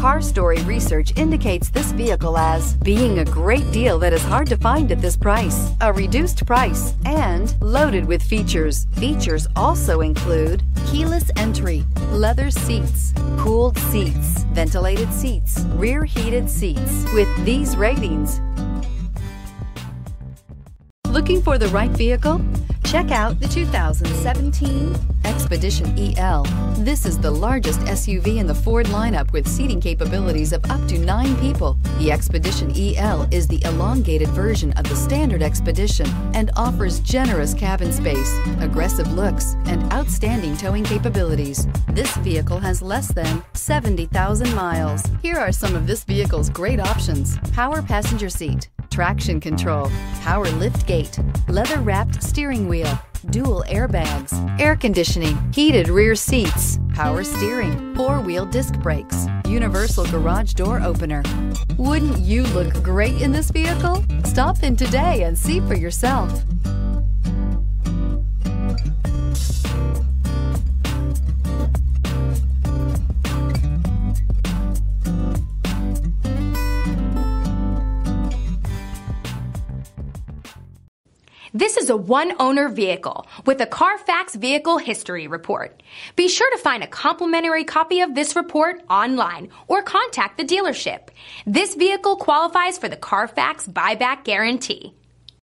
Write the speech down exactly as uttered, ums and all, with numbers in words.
Car Story research indicates this vehicle as being a great deal that is hard to find at this price, a reduced price, and loaded with features. Features also include keyless entry, leather seats, cooled seats, ventilated seats, rear heated seats. With these ratings, looking for the right vehicle? Check out the two thousand seventeen Expedition E L. This is the largest S U V in the Ford lineup with seating capabilities of up to nine people. The Expedition E L is the elongated version of the standard Expedition and offers generous cabin space, aggressive looks, and outstanding towing capabilities. This vehicle has less than seventy thousand miles. Here are some of this vehicle's great options: power passenger seat, traction control, power lift gate, leather-wrapped steering wheel, dual airbags, air conditioning, heated rear seats, power steering, four-wheel disc brakes, universal garage door opener. Wouldn't you look great in this vehicle? Stop in today and see for yourself. This is a one-owner vehicle with a Carfax Vehicle History Report. Be sure to find a complimentary copy of this report online or contact the dealership. This vehicle qualifies for the Carfax Buyback Guarantee.